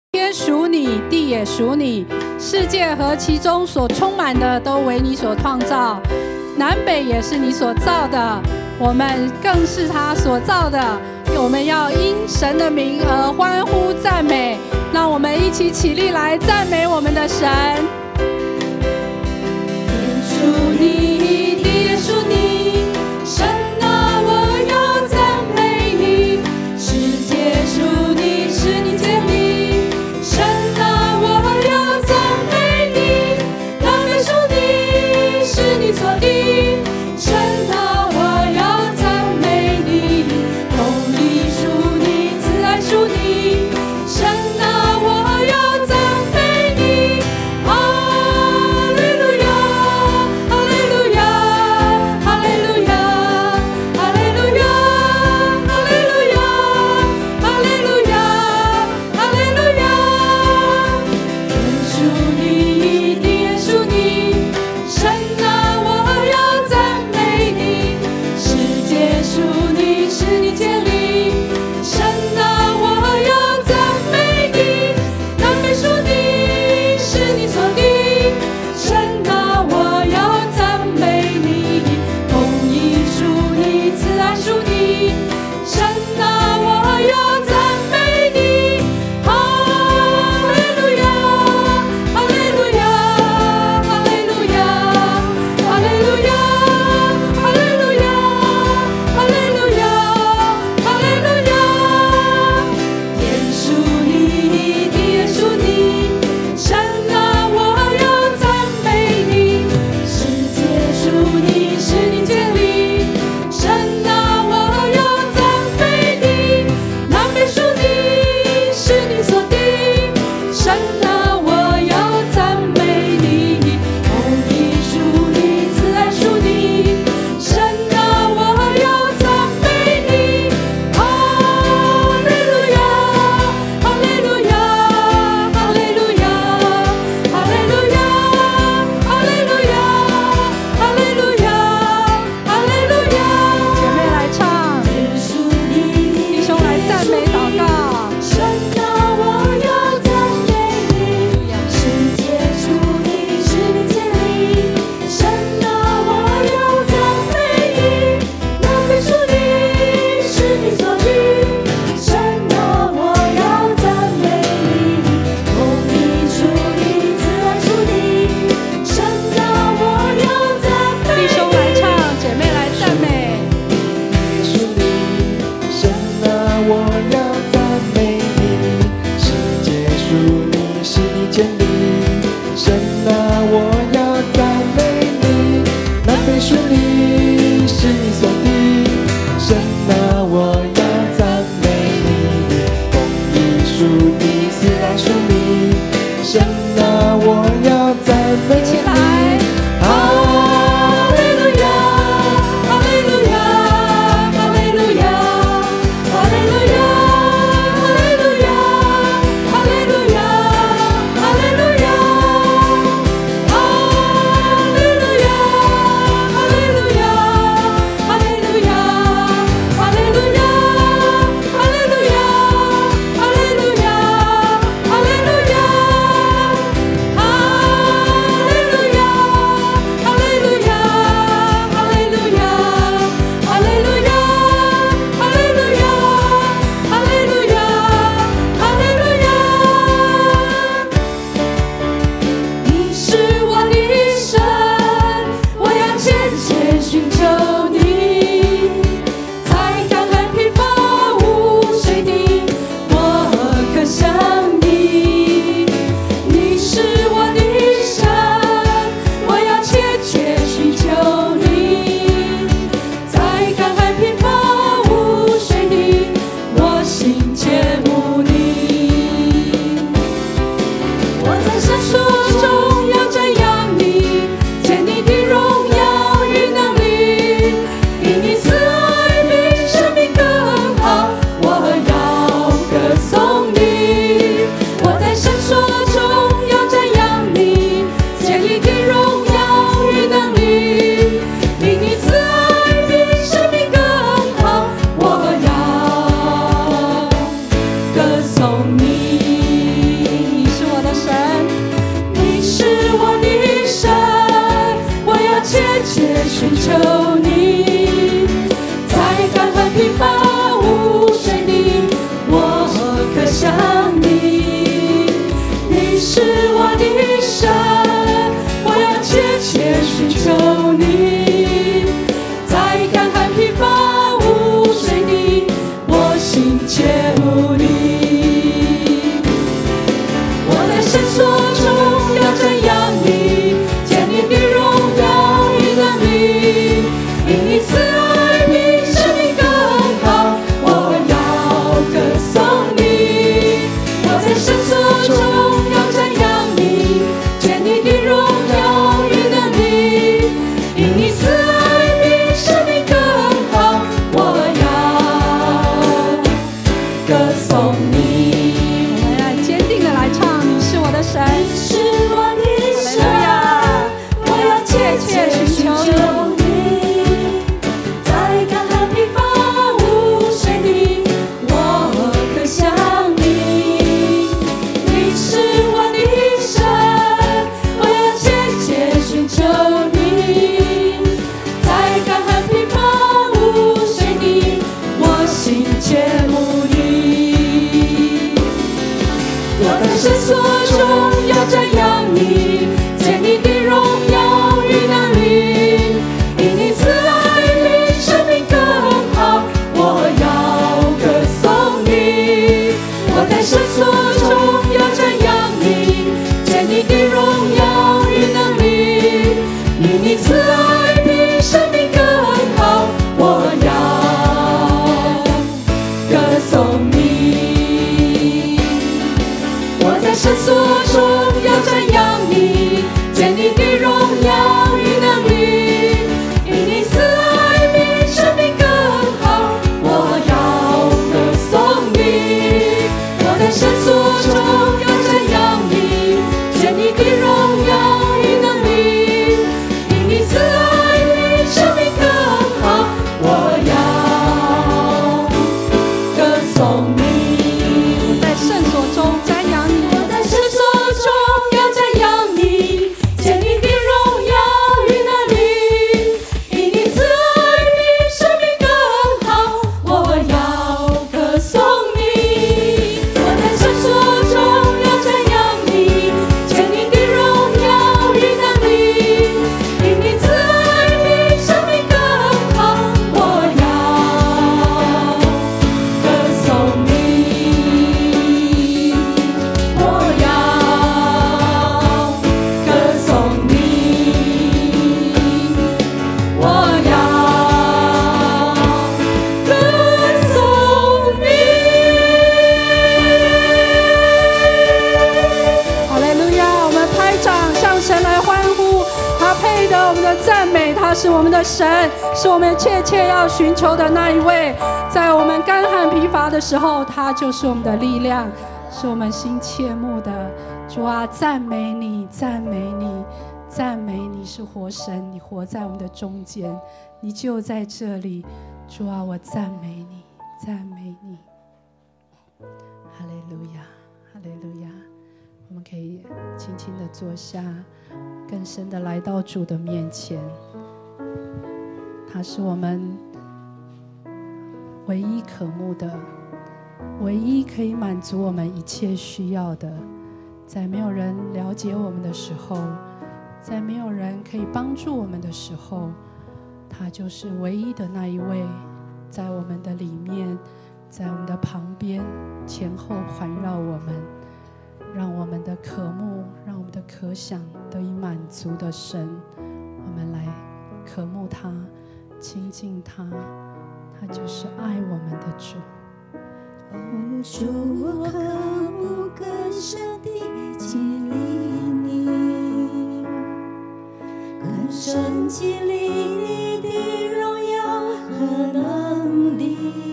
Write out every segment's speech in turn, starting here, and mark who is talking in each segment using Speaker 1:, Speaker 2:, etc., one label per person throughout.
Speaker 1: 天属你，地也属你，世界和其中所充满的都为你所创造，南北也是你所造的，我们更是他所造的。我们要因神的名而欢呼赞美，让我们一起起立来赞美我们的神。天属你，地也属你，神啊，我要赞美你，世界属你，是你建立，神啊，我要赞美你，南北属你，是你所定，神啊，我要赞美你，公义属你，慈爱属你，神啊，我要赞美你，哈利路亚，哈利路亚，哈利路亚，哈利路亚，哈利路亚，哈利路亚，哈利路亚。天属你，地也属你，神啊，我要赞美你，世界属你，是你建立，神啊，我要赞美你，南北属你，是你所定，神啊，我要赞美你，公义属你，慈爱属你，神啊，我要赞美你，哈利路亚，哈利路亚，哈利路亚，哈利路亚，哈利路亚，哈利路亚，哈利路亚。天属你，地也属你，神啊，我要赞美你，世界属你，是你建立，神啊，我要赞美你，南北属你，是你所定，神啊，我要赞美你，公义属你，慈爱属你，神啊，我要赞美你，哈利路亚，哈利路亚，哈利路亚，哈利路亚，哈利路亚，哈利路亚，哈利路亚。姐妹来唱，弟兄来赞美祷告。神啊，我要赞美你，世界属你，是你建立，神啊，我要赞美你，南北属你，是你所定，神啊，我要赞美你，公义属你，慈爱属你，神啊，我要赞美你。弟兄来唱，姐妹来赞美。
Speaker 2: 属你，神啊，我要赞美你，世界属你，是你建立，神啊，我要赞美你，南北属你，是你所定，神啊，我要赞美你，公义属你，慈爱属你，神啊，我要赞美
Speaker 1: 一起来
Speaker 2: 你，哈利路亚。
Speaker 1: 哈利路亚，哈利路亚，哈利路亚，哈利路亚，哈利路亚，哈利路的神，我要切切寻求你，在干旱疲乏无水地，我心切慕你。我在绳索中要瞻仰你，见你的荣耀与能力，因你慈爱比生命更好，我要歌颂你。我在绳索中要瞻仰你，见你的荣耀与能力，因你慈爱比生命更好，我要歌颂你。我们来坚定的来唱，你是我的神，你是我的神，我要切切寻求你，在干旱疲乏无水地，我渴想你。你是我的神，我要切切寻求你，在干旱疲乏无水地，我心切慕你。我在绳索中要瞻仰你，见你的荣耀与能力，因你慈爱比生命更好，我要歌颂你。我在绳索中要瞻仰你，见你的荣耀与能力，因你慈爱比生命更好，我要歌颂你。我在绳索中要瞻仰你，见你的荣耀与能力，因你慈爱比生命更好，我要歌颂你。我在绳索中要瞻仰你，见你的荣耀与能力，因你慈爱比生命更好，我要歌颂你。我在绳索中瞻仰你，我在绳索中要瞻仰你，见你的荣耀与能力，因你慈爱比生命更好，我要歌颂你。我在绳索中要瞻仰你，见你的荣耀与能力，因你慈爱比生命更好，我要歌颂你。我要歌颂你，我要歌颂你。哈利路亚！我们拍掌向神来欢呼，他配得我们的赞美，他是我们的神，是我们切切要寻求的那一位。在我们干旱疲乏的时候，他就是我们的力量，是我们心切慕的。主啊，赞美你，赞美你，赞美你是活神，你活在我们的中间，你就在这里。主啊，我赞美你，赞美你。哈利路亚，哈利路亚。我们可以轻轻地坐下，更深地来到主的面前。他是我们唯一渴慕的，唯一可以满足我们一切需要的。在没有人了解我们的时候，在没有人可以帮助我们的时候，他就是唯一的那一位，在我们的里面，在我们的旁边，前后环绕我们，让我们的渴慕，让我们的渴想得以满足的神。我们来渴慕他，亲近他，他就是爱我们的主。
Speaker 3: 主，我渴慕更深地经历你，更深经历你的荣耀和能力。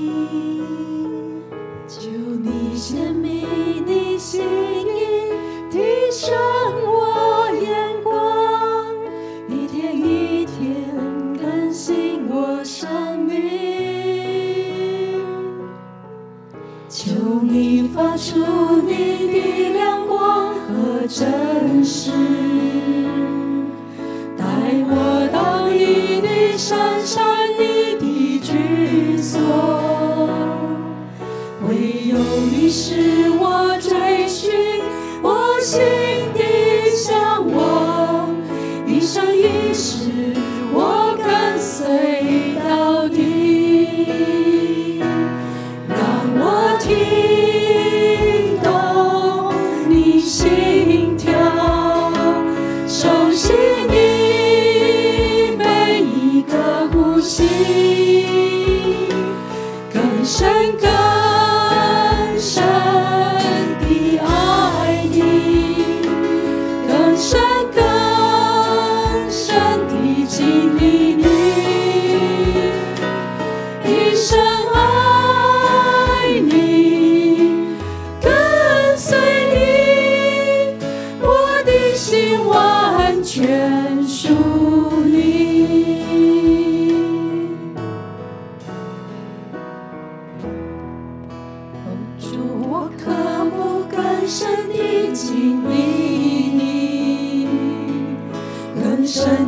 Speaker 3: 求你显明你心意，提升我眼光，一天一天更新我生命。求你发出你的亮光和真实，带我到你的山上，你的居所。唯有你是我追寻我心的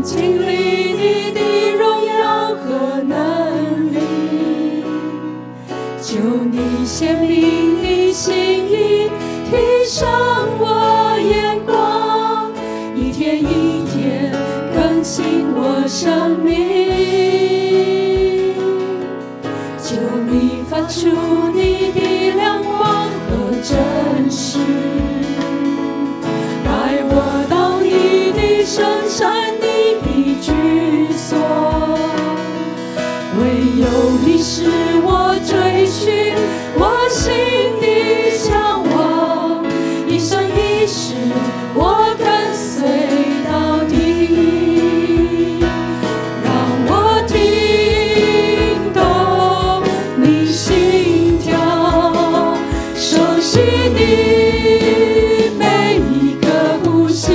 Speaker 1: 经历你的荣耀和能力，求你显明你心意，提升我眼光，一天一天更新我生命。求你发出你的亮光和真实，带我到你的圣山，你的居所。唯有你是我追寻，我心的向往，一生一世我跟随到底。让我听懂你心跳，熟悉你每一个呼吸，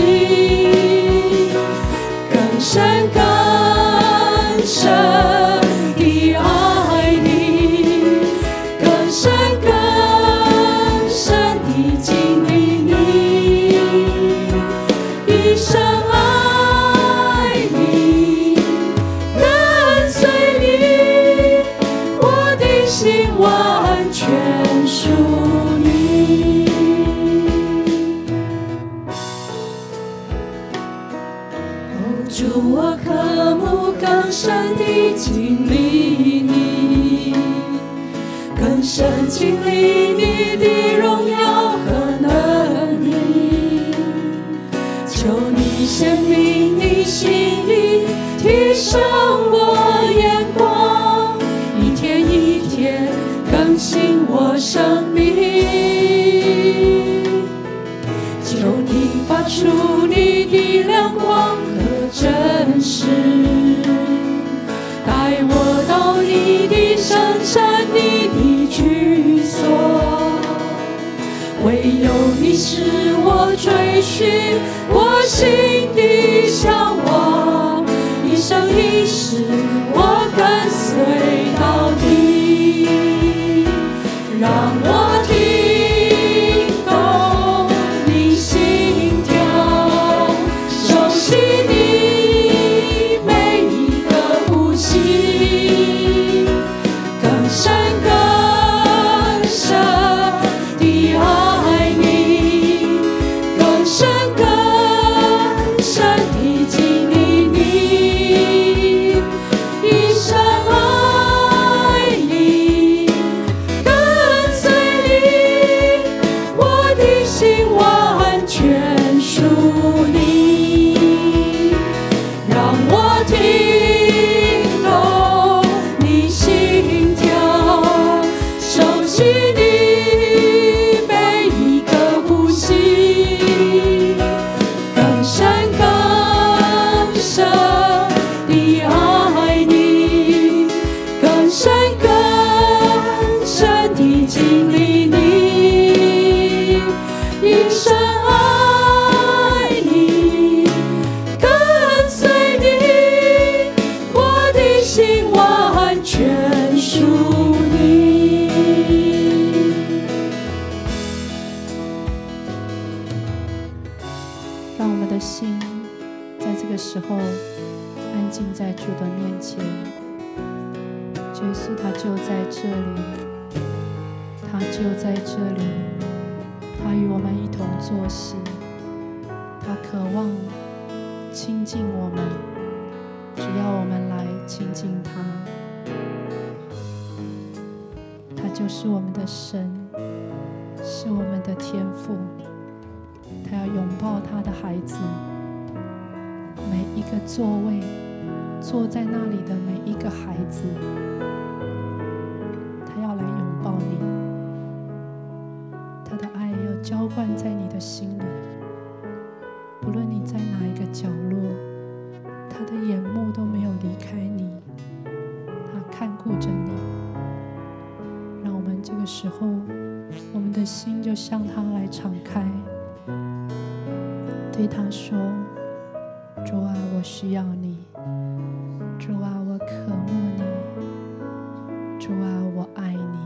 Speaker 1: 更深更深地爱你，更深更深地经历你，一生爱你，跟随你，我的心完全属你。哦，主，我渴慕更深地经历你，更深经历你的荣耀和能力。求你显明你心意，提升我眼光，一天一天更新我生命。求你发出你的亮光和真实，带我到你的圣山，你的居所。唯有你是我追寻，我心的向往，一生一世我跟随到底。让我听懂你心跳，熟悉你每一个呼吸，更深更深地爱你，更深更深地经历你，一生爱你，跟随你，我的心完全属你。让我听懂你心跳，熟悉你每一个呼吸，更深更深地爱你，更深更深地经历你，一生爱你，跟随你，我的心完全属你。
Speaker 4: 让我们的心在这个时候安静在主的面前。主耶稣他就在这里，他就在这里，他与我们一同坐席，他渴望亲近我们，只要我们来亲近他。他就是我们的神，是我们的天父，他要拥抱他的孩子，每一个座位坐在那里的每一个孩子，他要来拥抱你，他的爱要浇灌在你的心里，不论你在哪一个角落，他的眼目都没有离开你，他看顾着你。让我们这个时候，我们的心就向他来敞开，对他说：主啊，我需要你，主啊，我渴慕你，主啊，我爱你。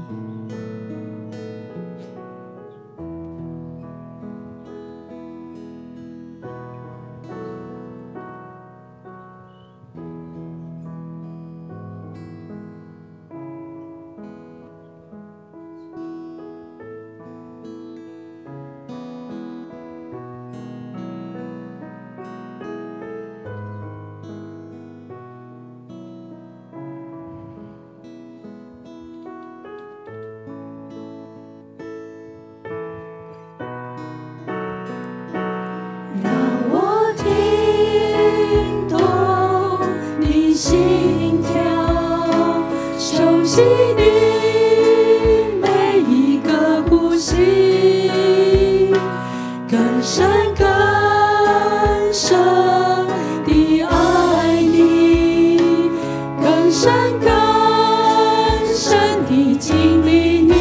Speaker 1: 心跳，熟悉你每一个呼吸，更深更深地爱你，更深更深地经历你，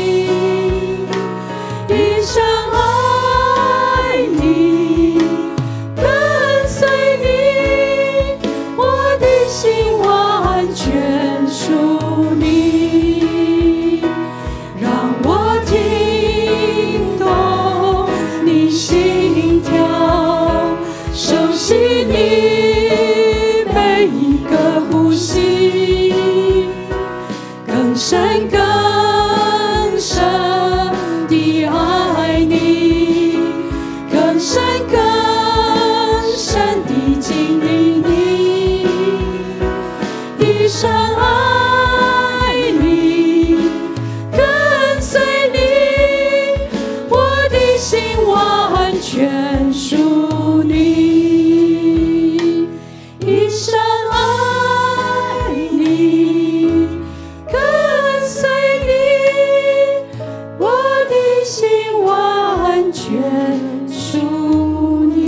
Speaker 1: 一生爱你，跟随你，我的心完全属你，让我听懂你心跳，熟悉你每一个呼吸，更深更深地爱你，更深更深地经历你，一生爱你，跟随你，我的心完全属你，一生爱你，跟随你，我的心完全属你。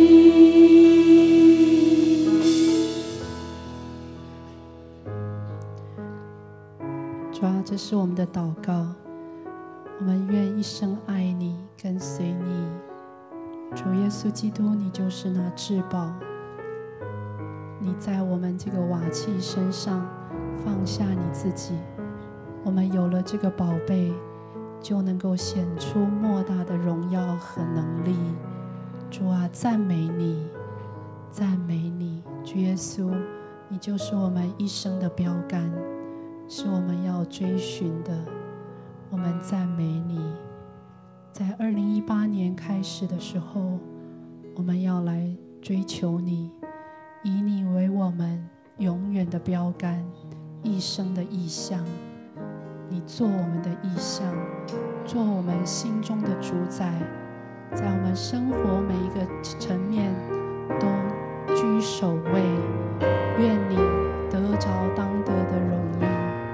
Speaker 4: 主啊，这是我们的祷告，我们愿一生爱你，跟随你。主耶稣基督，你就是那至宝，你在我们这个瓦器身上放下你自己，我们有了这个宝贝，就能够显出莫大的荣耀和能力。主啊，赞美你，赞美你，主耶稣，你就是我们一生的标杆，是我们要追寻的。我们赞美你。在2018年开始的时候，我们要来追求你，以你为我们永远的标杆，一生的意向。你做我们的意向，做我们心中的主宰，在我们生活每一个层面都居首位。愿你得着当得的荣耀。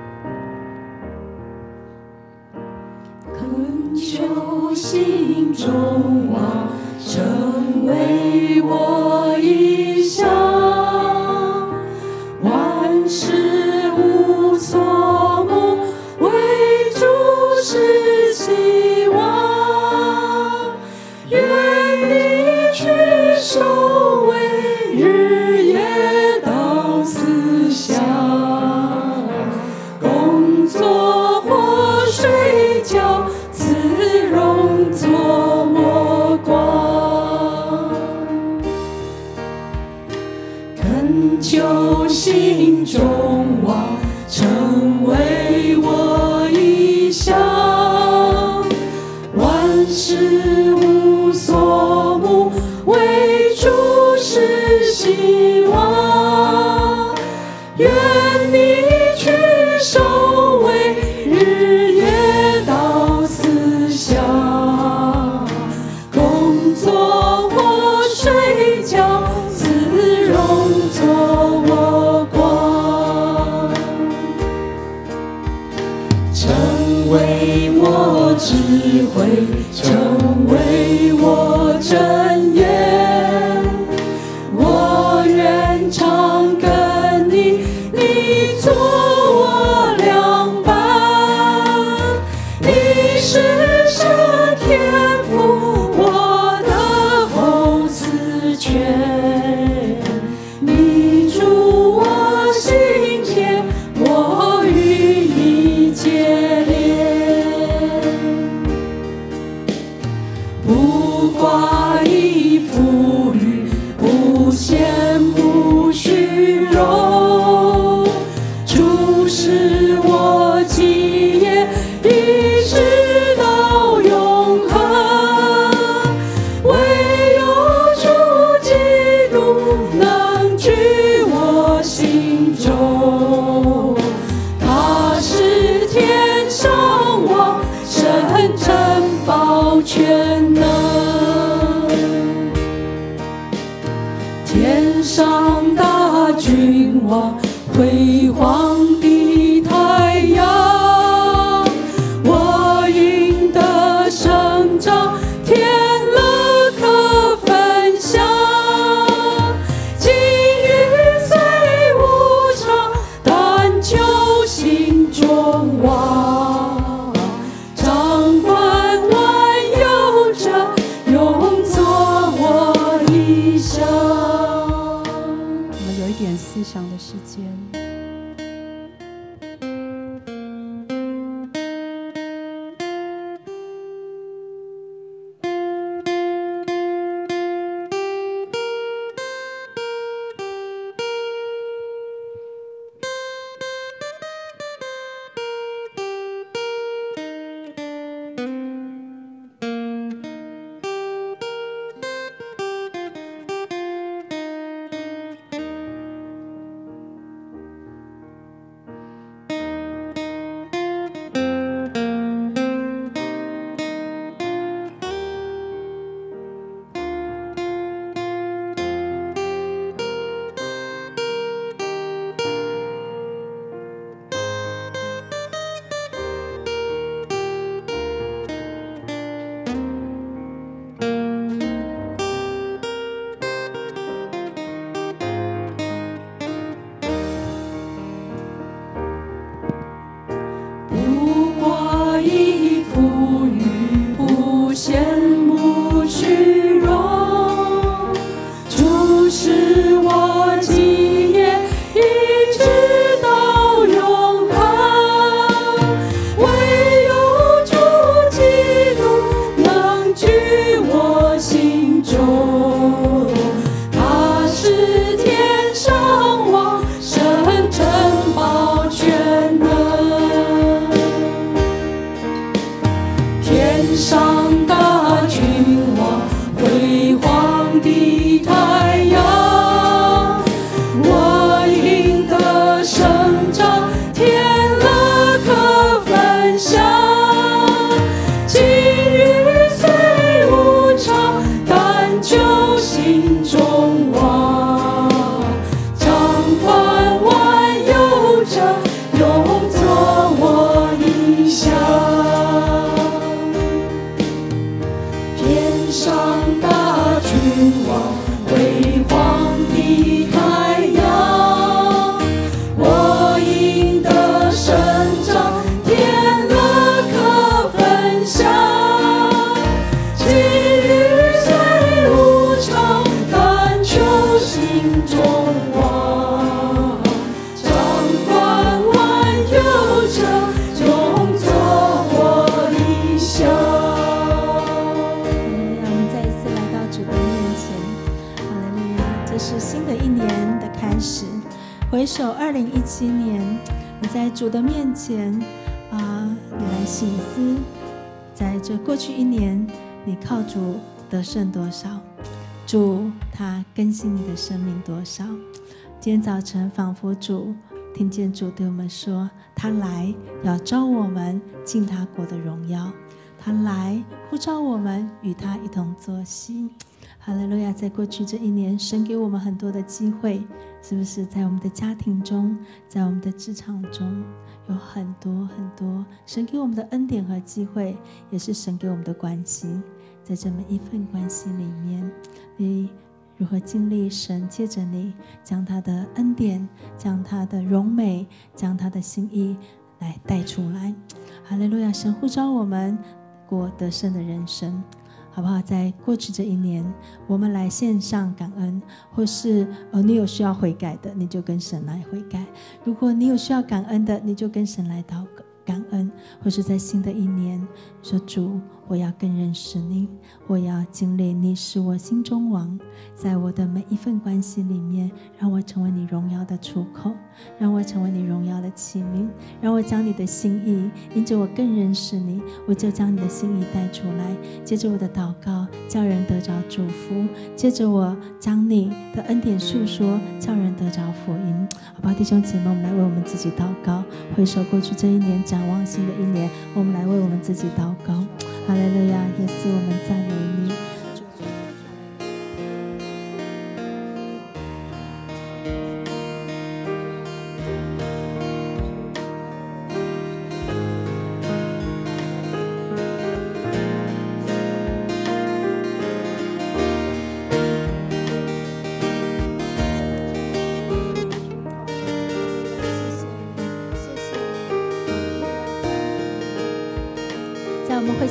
Speaker 1: 恳求心中望，成为我意向，万事无所慕，为主是希望。愿你去守卫，日夜当思想，工作或睡觉，慈容作我光。恳求心中望，成为我意向，万事无所慕，为主是希望。愿你去守卫，日夜当思想，工作或睡觉，慈容作我光。成为我智慧，成为我真言，我愿常跟你，你做我良伴。你是神天父，我的后嗣权，你住我心田，我与你结连。不挂衣富裕，不羡慕虚荣，主是我基业，一直到永恒。唯有主基督能居我心中，他是天上王，神珍宝全能。 望辉煌的太阳，我赢得生长，天乐可分享。境遇虽无常，但求心中望。掌管万有者，永作我理想。
Speaker 4: 我们有一点思想的时间。
Speaker 3: 回首2017年，你在主的面前你来省思，在这过去一年，你靠主得胜多少？主他更新你的生命多少？今天早晨仿佛主听见主对我们说，他来要召我们进他国的荣耀，他来呼召我们与他一同作席。哈利路亚！在过去这一年，神给我们很多的机会，是不是在我们的家庭中，在我们的职场中，有很多很多神给我们的恩典和机会，也是神给我们的关系。在这每一份关系里面，你如何经历神借着你将他的恩典，将他的荣美，将他的心意来带出来。哈利路亚！神呼召我们过得胜的人生，好不好？在过去这一年，我们来线上感恩，或是你有需要悔改的，你就跟神来悔改；如果你有需要感恩的，你就跟神来祷告感恩，或是在新的一年说，主，我要更认识你，我要经历你是我心中王，在我的每一份关系里面，让我成为你荣耀的出口，让我成为你荣耀的器皿，让我将你的心意，因着我更认识你，我就将你的心意带出来。接着我的祷告，叫人得着祝福；接着我将你的恩典述说，叫人得着福音。好不好，弟兄姐妹，我们来为我们自己祷告，回首过去这一年，展望新的一年，我们来为我们自己祷告。哈利路亚，耶稣，我们赞美你。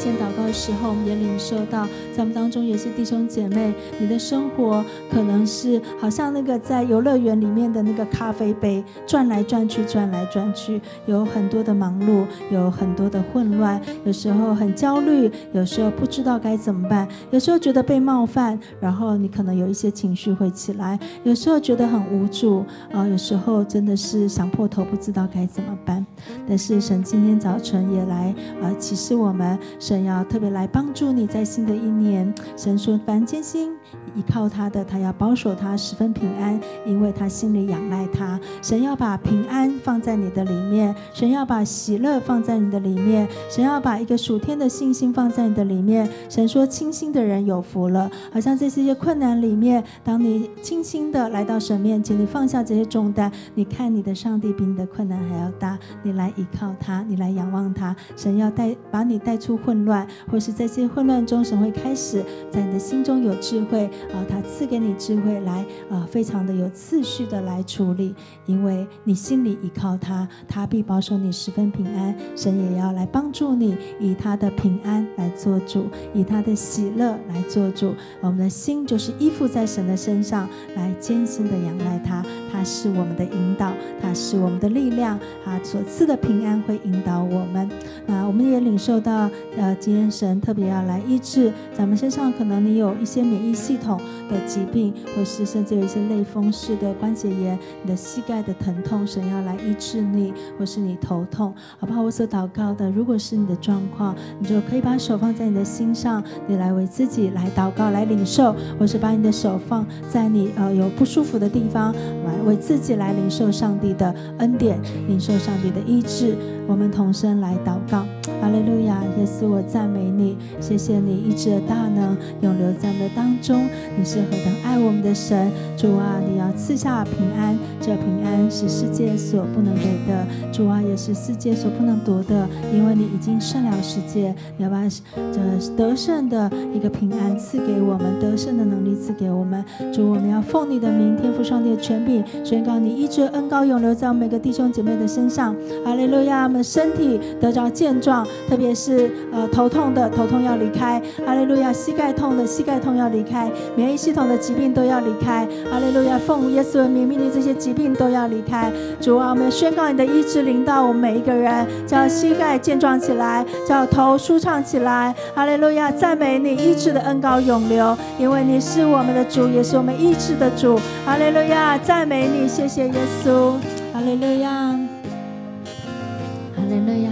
Speaker 3: 献祷告的时候，我们也领受到，在我们当中也是弟兄姐妹，你的生活可能是好像那个在游乐园里面的那个咖啡杯，转来转去，转来转去，有很多的忙碌，有很多的混乱，有时候很焦虑，有时候不知道该怎么办，有时候觉得被冒犯，然后你可能有一些情绪会起来，有时候觉得很无助，有时候真的是想破头，不知道该怎么办。但是神今天早晨也来启示我们，神要特别来帮助你，在新的一年，神说凡艰辛依靠他的，他要保守他十分平安，因为他心里仰赖他。神要把平安放在你的里面，神要把喜乐放在你的里面，神要把一个属天的信心放在你的里面。神说清心的人有福了。好像在这些困难里面，当你清心的来到神面前，你放下这些重担，你看你的上帝比你的困难还要大，你来依靠他，你来仰望他。神要把你带出混乱，或是在这些混乱中，神会开始在你的心中有智慧，他赐给你智慧来非常的有次序的来处理，因为你心里依靠他，他必保守你十分平安。神也要来帮助你，以他的平安来做主，以他的喜乐来做主。我们的心就是依附在神的身上，来艰辛的仰赖他，他是我们的引导，他是我们的力量，他所赐的平安会引导我们。那我们也领受到今天神特别要来医治咱们身上，可能你有一些免疫系统的疾病，或是甚至有一些类风湿的关节炎，你的膝盖的疼痛，神要来医治你，或是你头痛，好不好？我所祷告的，如果是你的状况，你就可以把手放在你的心上，你来为自己来祷告，来领受，或是把你的手放在你有不舒服的地方，来为自己来领受上帝的恩典，领受上帝的医治。我们同声来祷告。哈利路亚，耶稣，我赞美你，谢谢你医治的大能永留在我们的当中，你是何等爱我们的神。主啊，你要赐下平安，这平安是世界所不能给的，主啊，也是世界所不能夺的，因为你已经胜了世界，你要把这得胜的一个平安赐给我们，得胜的能力赐给我们。主，我们要奉你的名，天父上帝的权柄，宣告你医治恩膏永留在我们每个弟兄姐妹的身上。哈利路亚，我们的身体得着健壮，特别是头痛的头痛要离开，哈利路亚，膝盖痛的膝盖痛要离开，免疫系统的疾病都要离开，哈利路亚，奉耶稣的名命令这些疾病都要离开。主啊，我们宣告你的医治临到我们每一个人，叫膝盖健壮起来，叫头舒畅起来。哈利路亚，赞美你医治的恩膏永留，因为你是我们的主，也是我们医治的主。哈利路亚，赞美你，谢谢耶稣。哈利路亚，哈利路亚，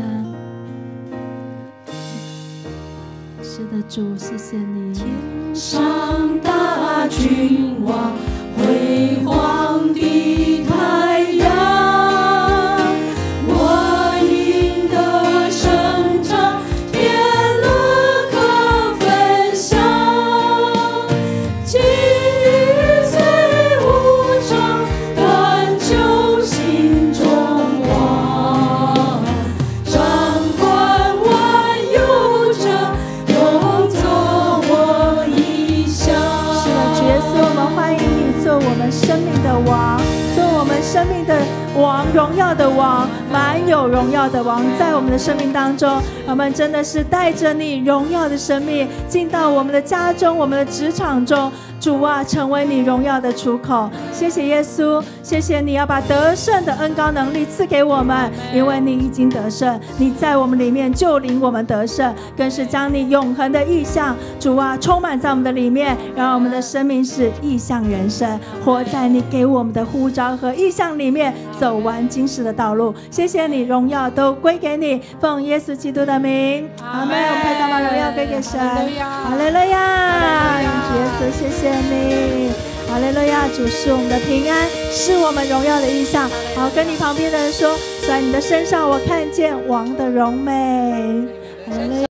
Speaker 3: 是的主，谢谢你。
Speaker 1: 天上大君王，辉煌的太阳，我因得生长，天乐可分享，际遇虽无常，但求心中望，掌管万有者，有做我意象。
Speaker 3: 是的，主耶稣，我们欢迎你做我们生命的王，做我们生命的王，荣耀的王，满有荣耀的王，在我们的生命当中，我们真的是带着你荣耀的生命进到我们的家中，我们的职场中。主啊，成为你荣耀的出口。谢谢耶稣，谢谢你要把得胜的恩膏能力赐给我们，因为你已经得胜，你在我们里面就领我们得胜，更是将你永恒的意象，主啊，充满在我们的里面，让我们的生命是意象人生，活在你给我们的呼召和意象里面，走完今世的道路。谢谢你，荣耀都归给你，奉耶稣基督的名，阿们。我们拍掌把荣耀归给神。哈利路亚，主耶稣，谢谢你。哈利路亚，主是我们的平安，是我们荣耀的意象。好，跟你旁边的人说，在你的身上我看见王的荣美。哈利路亚。